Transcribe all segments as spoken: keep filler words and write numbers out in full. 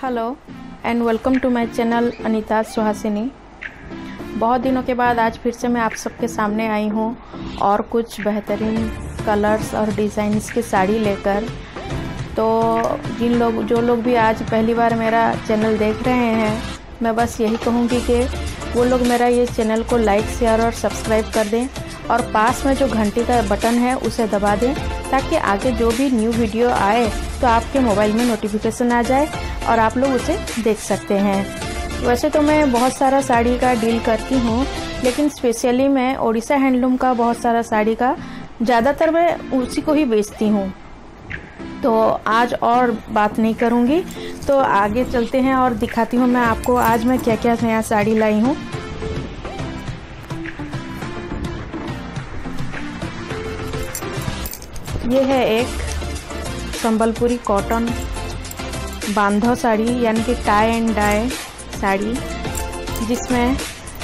Hello and welcome to my channel Anita Suhasini. बहुत दिनों के बाद आज फिर से मैं आप सबके सामने आई हूँ और कुछ बेहतरीन कलर्स और डिज़ाइंस की साड़ी लेकर। तो जिन लोग जो लोग भी आज पहली बार मेरा चैनल देख रहे हैं, मैं बस यही कहूँगी कि वो लोग मेरा ये चैनल को लाइक शेयर और सब्सक्राइब कर दें और पास में जो घंटी का बटन है उसे दबा दें, ताकि आगे जो भी न्यू वीडियो आए तो आपके मोबाइल में नोटिफिकेशन आ जाए और आप लोग उसे देख सकते हैं। वैसे तो मैं बहुत सारा साड़ी का डील करती हूँ, लेकिन स्पेशली मैं ओडिशा हैंडलूम का बहुत सारा साड़ी का ज़्यादातर मैं उसी को ही बेचती हूँ। तो आज और बात नहीं करूँगी, तो आगे चलते हैं और दिखाती हूँ मैं आपको आज मैं क्या क्या नया साड़ी लाई हूँ। ये है एक संबलपुरी कॉटन बांधो साड़ी, यानी कि टाई एंड डाई साड़ी, जिसमें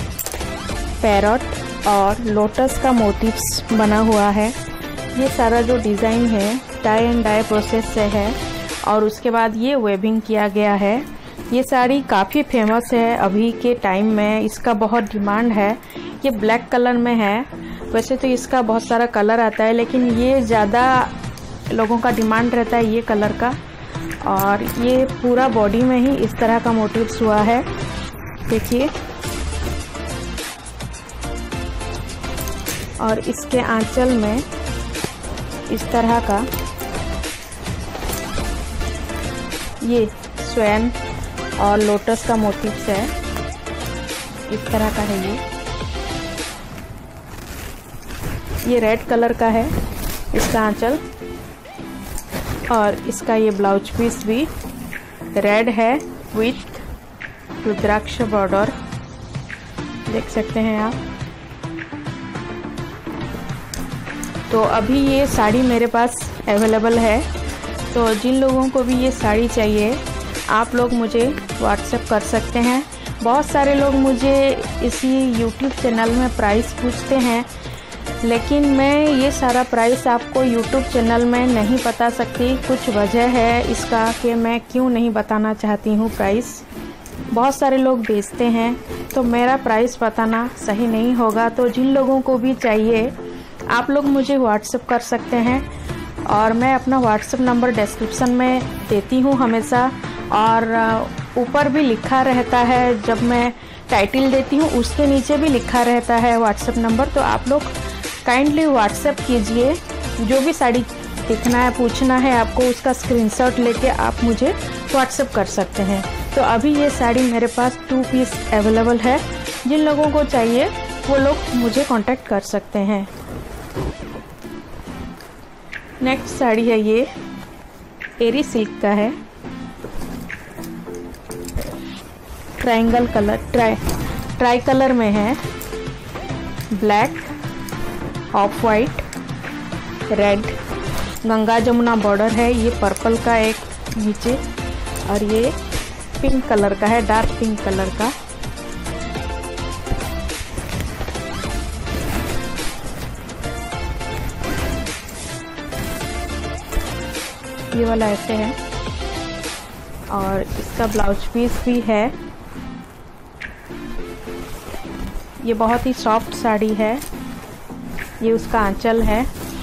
पैरट और लोटस का मोटिव्स बना हुआ है। ये सारा जो डिज़ाइन है टाई एंड डाई प्रोसेस से है और उसके बाद ये वेविंग किया गया है। ये साड़ी काफ़ी फेमस है अभी के टाइम में, इसका बहुत डिमांड है। ये ब्लैक कलर में है, वैसे तो इसका बहुत सारा कलर आता है, लेकिन ये ज़्यादा लोगों का डिमांड रहता है ये कलर का। और ये पूरा बॉडी में ही इस तरह का मोटिव्स हुआ है, देखिए। और इसके आंचल में इस तरह का ये स्वैन और लोटस का मोटिव्स है, इस तरह का है ये। ये रेड कलर का है इसका आंचल, और इसका ये ब्लाउज पीस भी रेड है विथ रुद्राक्ष बॉर्डर, देख सकते हैं आप। तो अभी ये साड़ी मेरे पास अवेलेबल है, तो जिन लोगों को भी ये साड़ी चाहिए आप लोग मुझे व्हाट्सएप कर सकते हैं। बहुत सारे लोग मुझे इसी यूट्यूब चैनल में प्राइस पूछते हैं, लेकिन मैं ये सारा प्राइस आपको यूट्यूब चैनल में नहीं बता सकती। कुछ वजह है इसका कि मैं क्यों नहीं बताना चाहती हूँ प्राइस। बहुत सारे लोग बेचते हैं तो मेरा प्राइस बताना सही नहीं होगा। तो जिन लोगों को भी चाहिए आप लोग मुझे व्हाट्सएप कर सकते हैं, और मैं अपना व्हाट्सएप नंबर डिस्क्रिप्शन में देती हूँ हमेशा, और ऊपर भी लिखा रहता है। जब मैं टाइटल देती हूँ उसके नीचे भी लिखा रहता है व्हाट्सएप नंबर। तो आप लोग काइंडली व्हाट्सएप कीजिए, जो भी साड़ी देखना है पूछना है आपको, उसका स्क्रीनशॉट लेके आप मुझे व्हाट्सएप कर सकते हैं। तो अभी ये साड़ी मेरे पास टू पीस अवेलेबल है, जिन लोगों को चाहिए वो लोग मुझे कांटेक्ट कर सकते हैं। नेक्स्ट साड़ी है ये एरी सिल्क का है, triangle colour try try colour में है, black, off white, red, Ganga Jamuna border है। ये पर्पल का एक नीचे, और ये पिंक कलर का है, डार्क पिंक कलर का। ये वाला ऐसे है, और इसका ब्लाउज पीस भी है। ये बहुत ही सॉफ्ट साड़ी है। ये उसका आंचल है,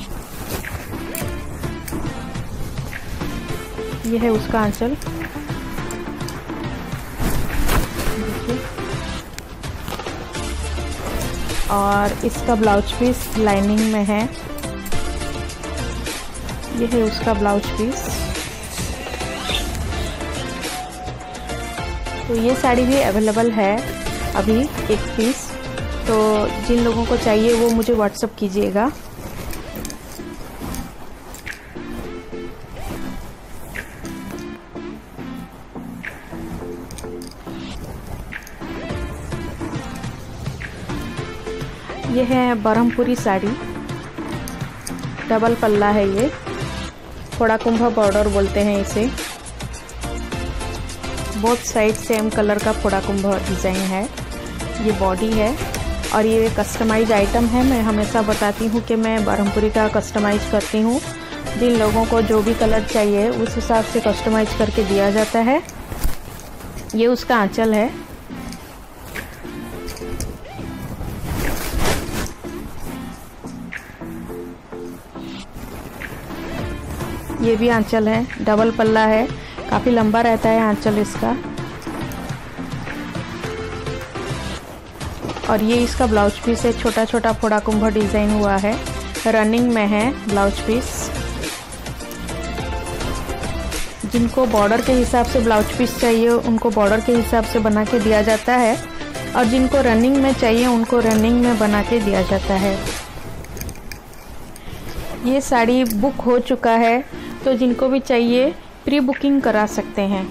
ये है उसका आंचल, देखिए। और इसका ब्लाउज पीस लाइनिंग में है, ये है उसका ब्लाउज पीस। तो ये साड़ी भी अवेलेबल है अभी एक पीस, तो जिन लोगों को चाहिए वो मुझे व्हाट्सएप कीजिएगा। ये है बरहमपुरी साड़ी, डबल पल्ला है ये, थोड़ा कुंभा बॉर्डर बोलते हैं इसे। बोथ साइड सेम कलर का फोड़ा कुंभा डिज़ाइन है। ये बॉडी है और ये कस्टमाइज आइटम है। मैं हमेशा बताती हूँ कि मैं बरहमपुरी का कस्टमाइज करती हूँ। जिन लोगों को जो भी कलर चाहिए उस हिसाब से कस्टमाइज करके दिया जाता है। ये उसका आंचल है। ये भी आंचल है, डबल पल्ला है, काफी लंबा रहता है आंचल इसका। और ये इसका ब्लाउज पीस है, छोटा छोटा फोड़ा कुंभा डिजाइन हुआ है, रनिंग में है ब्लाउज पीस। जिनको बॉर्डर के हिसाब से ब्लाउज पीस चाहिए उनको बॉर्डर के हिसाब से बना के दिया जाता है, और जिनको रनिंग में चाहिए उनको रनिंग में बना के दिया जाता है। ये साड़ी बुक हो चुका है, तो जिनको भी चाहिए प्री बुकिंग करा सकते हैं।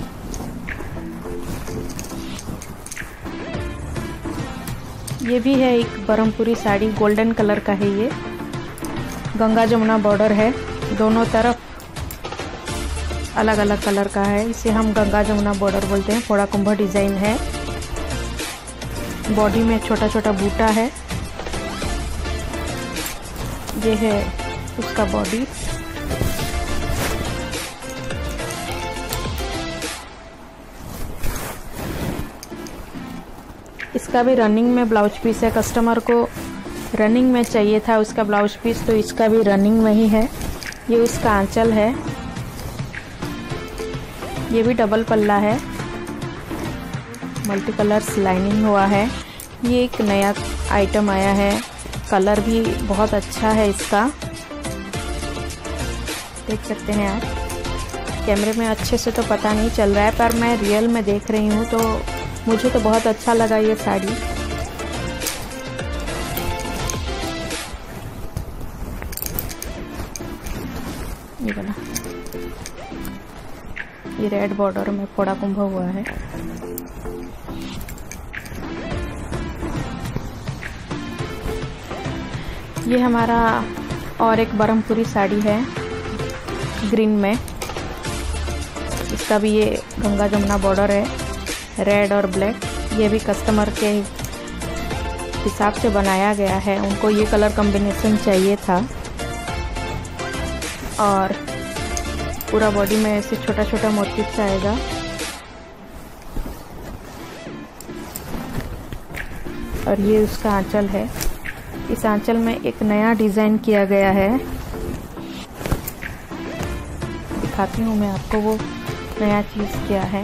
ये भी है एक बरमपुरी साड़ी, गोल्डन कलर का है। ये गंगा जमुना बॉर्डर है, दोनों तरफ अलग अलग कलर का है, इसे हम गंगा जमुना बॉर्डर बोलते हैं। फोड़ा कुंभा डिजाइन है, बॉडी में छोटा छोटा बूटा है। ये है उसका बॉडी। इसका भी रनिंग में ब्लाउज पीस है, कस्टमर को रनिंग में चाहिए था उसका ब्लाउज पीस, तो इसका भी रनिंग में ही है। ये उसका आंचल है, ये भी डबल पल्ला है, मल्टी कलर्स लाइनिंग हुआ है। ये एक नया आइटम आया है, कलर भी बहुत अच्छा है इसका, देख सकते हैं आप। कैमरे में अच्छे से तो पता नहीं चल रहा है, पर मैं रियल में देख रही हूँ तो मुझे तो बहुत अच्छा लगा ये साड़ी। ये वाला, ये रेड बॉर्डर में फोड़ा कुंभा हुआ है। ये हमारा और एक बरमपुरी साड़ी है ग्रीन में, इसका भी ये गंगा जमुना बॉर्डर है, रेड और ब्लैक। ये भी कस्टमर के हिसाब से बनाया गया है, उनको ये कलर कॉम्बिनेशन चाहिए था। और पूरा बॉडी में ऐसे छोटा छोटा मोटिव्स आएगा। और ये उसका आंचल है, इस आंचल में एक नया डिज़ाइन किया गया है, दिखाती हूँ मैं आपको वो नया चीज़ क्या है।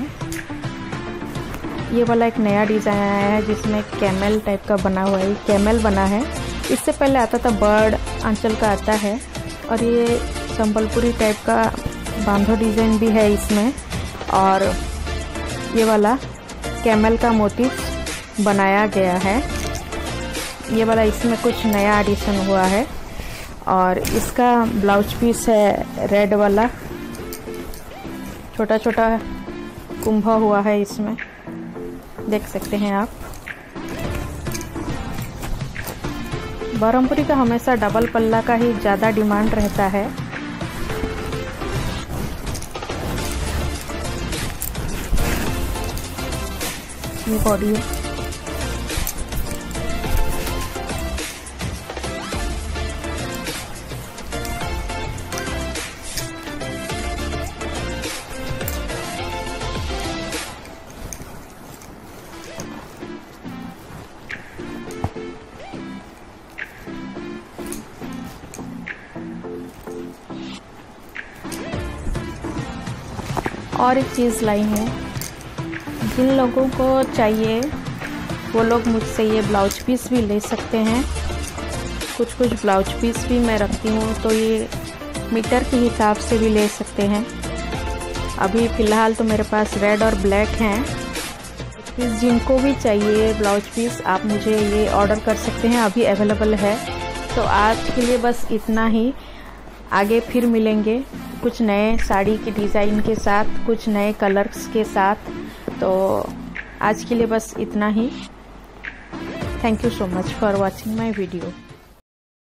ये वाला एक नया डिज़ाइन आया है जिसमें कैमल टाइप का बना हुआ है, कैमल बना है। इससे पहले आता था बर्ड, आंचल का आता है। और ये संबलपुरी टाइप का बांधो डिज़ाइन भी है इसमें, और ये वाला कैमल का मोटिव बनाया गया है। ये वाला इसमें कुछ नया एडिशन हुआ है। और इसका ब्लाउज पीस है रेड वाला, छोटा छोटा कुंभा हुआ है इसमें, देख सकते हैं आप। बरमपुरी का हमेशा डबल पल्ला का ही ज़्यादा डिमांड रहता है। ये बॉडी है, और एक चीज़ लाई हूँ, जिन लोगों को चाहिए वो लोग मुझसे ये ब्लाउज पीस भी ले सकते हैं। कुछ कुछ ब्लाउज पीस भी मैं रखती हूँ, तो ये मीटर के हिसाब से भी ले सकते हैं। अभी फ़िलहाल तो मेरे पास रेड और ब्लैक हैं। जिनको भी चाहिए ब्लाउज पीस आप मुझे ये ऑर्डर कर सकते हैं, अभी अवेलेबल है। तो आज के लिए बस इतना ही, आगे फिर मिलेंगे कुछ नए साड़ी के डिज़ाइन के साथ, कुछ नए कलर्स के साथ। तो आज के लिए बस इतना ही। Thank you so much for watching my video.